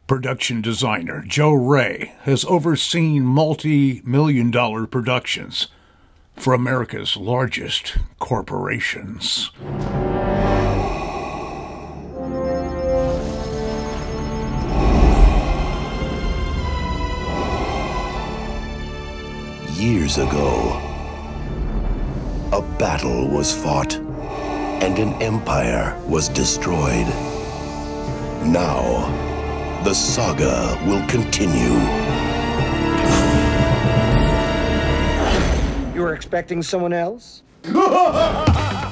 Production designer Joe Rey has overseen multi-million-dollar productions for America's largest corporations. Years ago, a battle was fought and an empire was destroyed. Now, the saga will continue. You were expecting someone else?